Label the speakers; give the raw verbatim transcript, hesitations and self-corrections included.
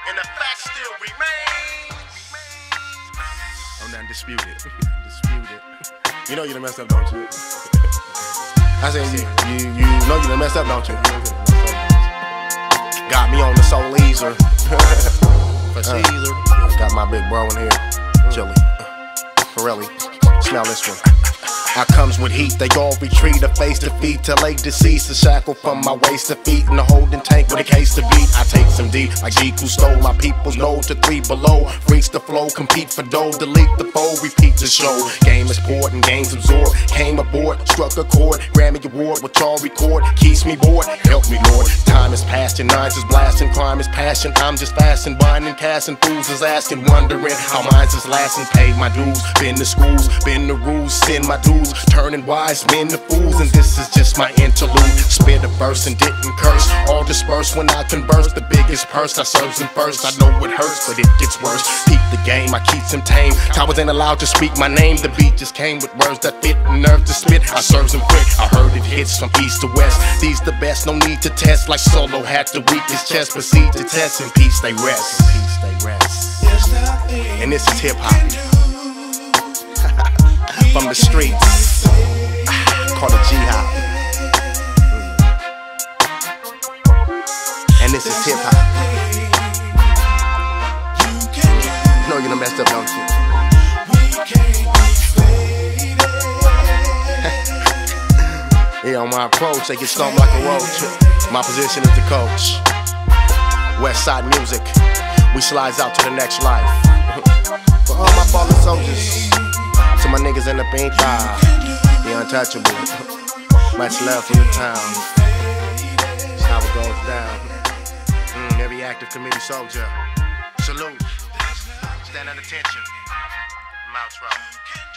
Speaker 1: and the fact still remains.
Speaker 2: I'm not disputed. Disputed. You know you done messed up, don't you? I said you, you, you know you done messed up, don't you? Got me on the soul easer. For Caesar. Uh, got my big bro in here. Chille. Pirelli. Smell this one. I comes with heat, they all retreat, a face to feet till they deceased. A shackle from my waist to feet, and a holding tank with a case to beat. I take some deep, like G who stole my people's load to three below. Reach the flow, compete for dough, delete the foe, repeat the show. Game is poured and games absorbed. Came aboard, struck a chord, Grammy award, what y'all record. Keeps me bored, help me Lord. Time is past and nines is blasting, crime is passion. I'm just fasting, binding, casting, fools is asking, wondering how minds is lasting. Pay my dues, been to schools, been the rules, send my dues. Turning wise men to fools, and this is just my interlude. Spit a verse and didn't curse, all dispersed when I converse. The biggest purse, I serves him first. I know it hurts, but it gets worse. Peep the game, I keeps him tame. Cowards ain't allowed to speak my name. The beat just came with words that fit and nerve to spit. I serves him quick, I heard it hits from east to west. These the best, no need to test. Like Solo had the weakest chest. Proceed to test, in peace they rest. In peace they rest. And this is hip hop. From the streets, called a G-hop. And this is hip-hop. You know you done messed up, don't you? Yeah, on my approach, they get stomped like a roach. My position is the coach. West Side music, we slides out to the next life. For all my fallen soldiers, to my niggas in the pink bar, the untouchable. Much love from the town. That's how it goes down. Mm, every active committee soldier. Salute. Stand at attention. I'm outro.